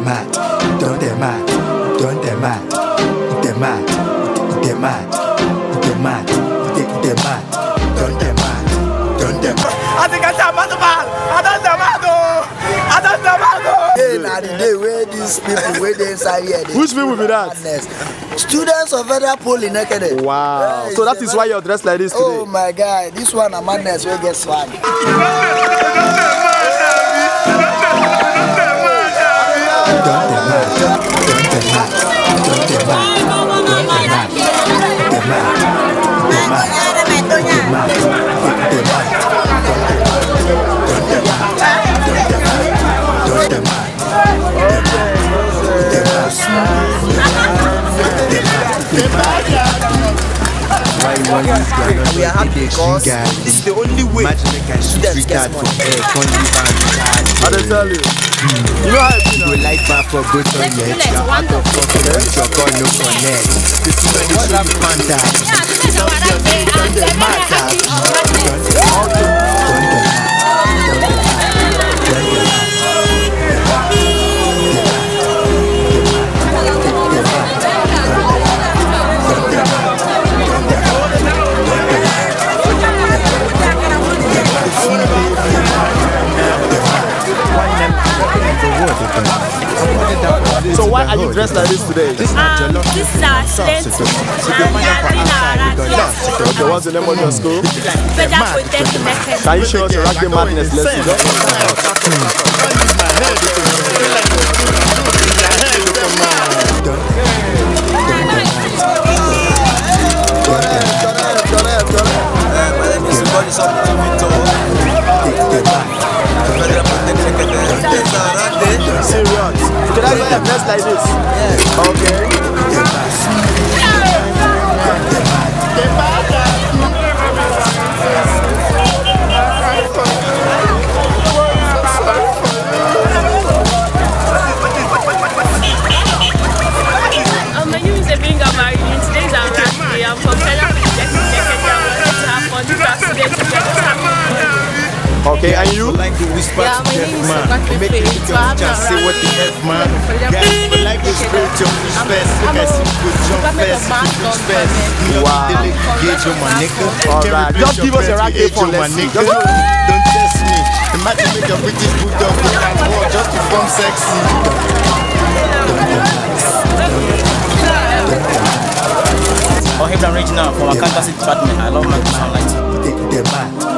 mad, don't they mad, don't they mad, they mad, they mad, they mad, they mad, don't they mad, don't they mad. I think I don't the man. I don't the man. I don't the man. Hey, now the day where these people where they inside here. Which people will be that? Students of Federal Poly Nekede. Wow. So that is why you're dressed like this today. Oh my God, this one a madness will get swag. We are happy because this is the only way students get money. I don't tell you. You know how you go like back for good on your head. You're out of confidence, your call no connect. This is when you show you panda. Don't matter. So why are you dressed like this today? This is our student. Okay, what's the name of your school? Polytechnic. Can you show us your rugby madness lesson? Serious. Can I get a dress like this? Yeah. Okay. My name is Ebinga Marie. Today's our last day. I'm from Federal Polytechnic. Okay, and you? Yeah, my name is Just say what the F man. Guys, but like this spiritual respect. Wow. Alright, just give us a rugby for my nigga. Don't test me. Imagine make a British bulldog go and war just to form sexy. Oh, Hebron Regional from Accountancy Department. I love my sunlight.